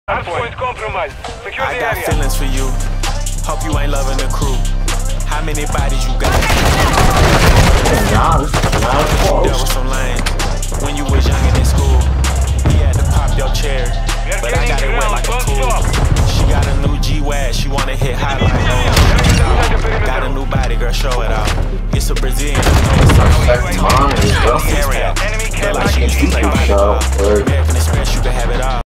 Hardpoint compromised. Secure the I got area. feelings for you. Hope you ain't loving the crew. How many bodies you got? You dealt with some lanes when you was young and in school. He had to pop your chair, but I got it wet like a pool. She got a new G-Wag, she wanna hit high like home. Got a new body, girl, show it off. It's a Brazilian, you know it's Enemy care package like she used to play volleyball. American Express, you can have it all.